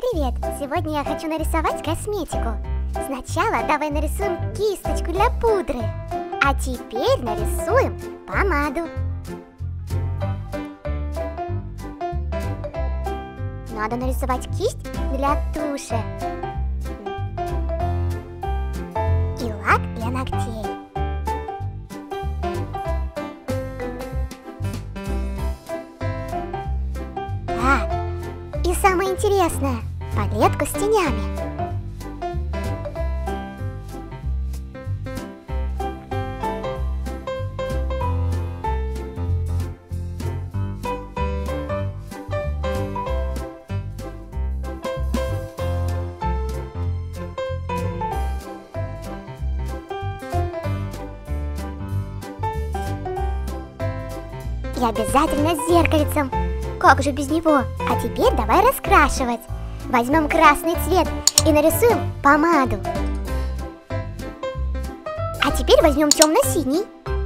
Привет! Сегодня я хочу нарисовать косметику. Сначала давай нарисуем кисточку для пудры. А теперь нарисуем помаду. Надо нарисовать кисть для туши. И лак для ногтей. Так, и самое интересное, палетку с тенями. И обязательно с зеркальцем. Как же без него? А теперь давай раскрашивать. Возьмем красный цвет и нарисуем помаду. А теперь возьмем темно-синий.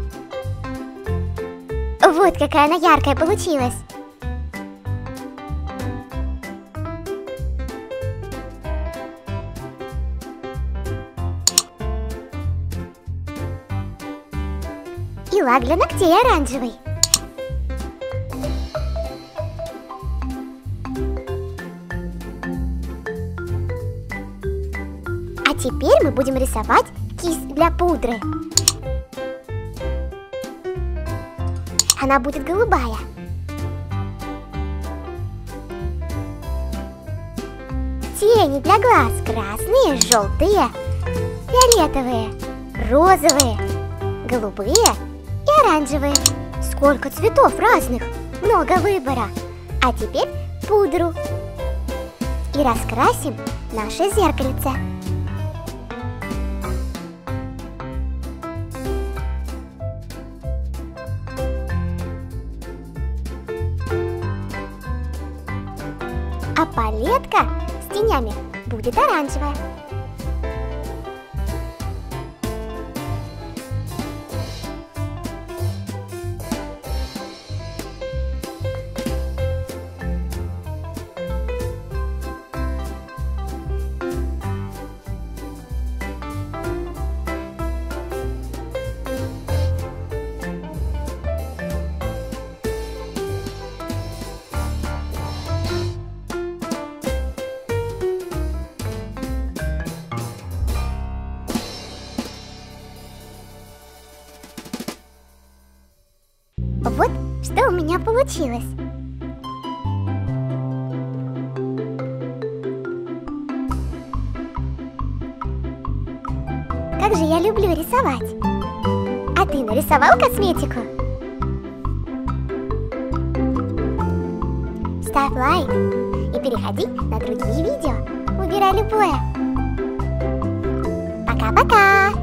Вот какая она яркая получилась. И лак для ногтей оранжевый. А теперь мы будем рисовать кисть для пудры. Она будет голубая. Тени для глаз красные, желтые, фиолетовые, розовые, голубые и оранжевые. Сколько цветов разных, много выбора. А теперь пудру. И раскрасим наше зеркальце. А палетка с тенями будет оранжевая. Вот что у меня получилось. Как же я люблю рисовать. А ты нарисовал косметику? Ставь лайк и переходи на другие видео. Выбирай любое. Пока-пока!